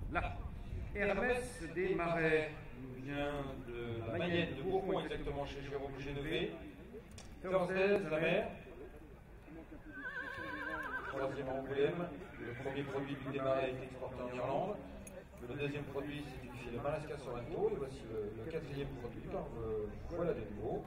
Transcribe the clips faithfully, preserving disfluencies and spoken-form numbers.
Là. Hermès des Marais vient de la Mayenne de Bourbon, exactement chez Jérôme Génové. Thursdays, la mer. Troisième Angoulême. Le premier produit du démarré a été exporté en Irlande. Le deuxième produit, c'est une fille de Malaska Sorrento. Et voici le, le quatrième produit. Alors, euh, voilà des nouveaux.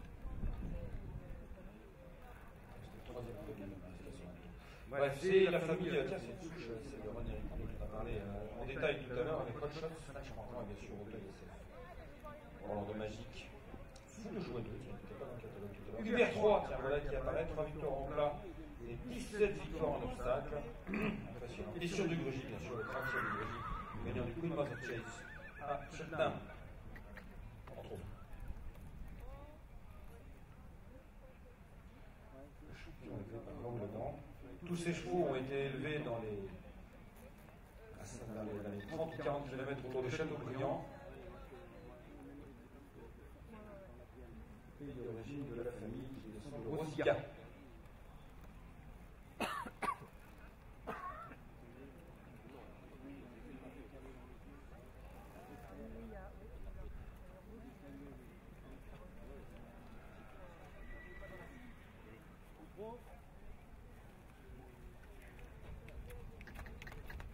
C'est le troisième produit de Malaska Sorrento. Bref, c'est la famille, tiens, c'est une souche, c'est de René Ricardo qui a parlé euh, en détail tout à l'heure avec Hot Shots, Flash Quentin et bien sûr Opel S F. Roland de Magique. Fou de jouer deux, tiens, il n'était pas dans le catalogue tout à l'heure. Uber trois, tiens, voilà qui apparaît, trois victoires en plat et dix-sept victoires en obstacle. Impressionnant. Et sur du Grugy, bien sûr, le trentième du Grugy, gagnant du Queen Mother Chase à Cheltenham. Entre autres. Le champion élevé par Raoul Legrand. Tous ces chevaux ont été élevés dans les, dans les, dans les trente ou quarante kilomètres autour de Châteaubriand. Pays d'origine de la famille qui descend de Rosica.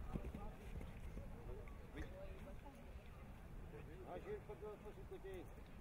Ah, j'ai une photo de l'autre côté.